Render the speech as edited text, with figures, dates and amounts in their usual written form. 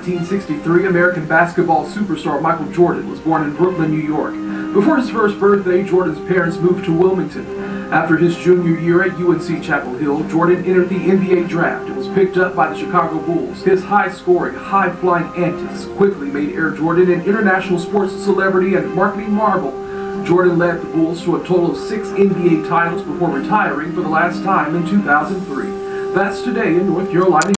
1963, American basketball superstar Michael Jordan was born in Brooklyn, New York. Before his first birthday, Jordan's parents moved to Wilmington. After his junior year at UNC Chapel Hill, Jordan entered the NBA draft and was picked up by the Chicago Bulls. His high-scoring, high-flying antics quickly made Air Jordan an international sports celebrity and marketing marvel. Jordan led the Bulls to a total of 6 NBA titles before retiring for the last time in 2003. That's today in North Carolina.